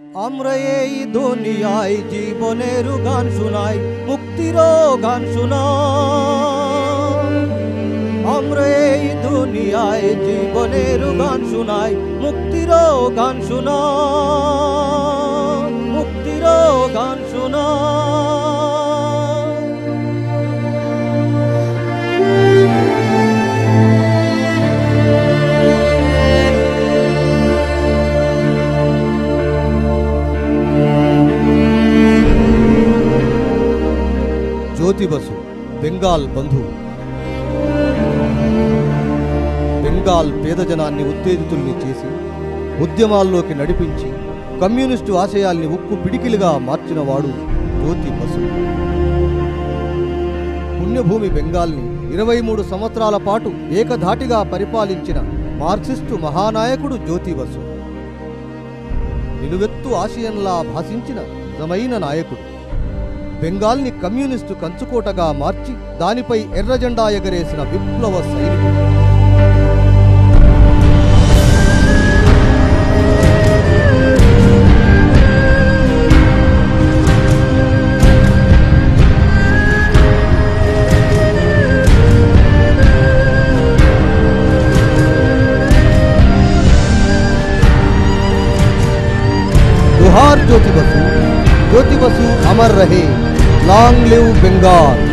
আমরা এই দুনিয়ায় জীবনের গান শোনাই, মুক্তির গান শোনাই। আমরা এই দুনিয়ায় জীবনের গান শোনাই, মুক্তির গান শোনাই, মুক্তির গান শোনাই। జ్యోతి బసు బెంగాల్ బంధువు. బెంగాల్ పేద జనాన్ని ఉత్తేజితుల్ని చేసి ఉద్యమాల్లోకి నడిపించి కమ్యూనిస్టు ఆశయాల్ని ఉక్కు పిడికిలుగా మార్చినవాడు జ్యోతి బసు. పుణ్యభూమి బెంగాల్ని 23 సంవత్సరాల పాటు ఏకధాటిగా పరిపాలించిన మార్క్సిస్టు మహానాయకుడు జ్యోతి బసు. నిలువెత్తు ఆశయంలా భాషించిన నిజమైన నాయకుడు. బెంగాల్ని కమ్యూనిస్టు కంచుకోటగా మార్చి దానిపై ఎర్ర జెండా ఎగరేసిన విప్లవ సైనికుడు. जोहार ज्योति बसु, ज्योति बसु अमर रहे, लॉन्ग लिव बंगाल।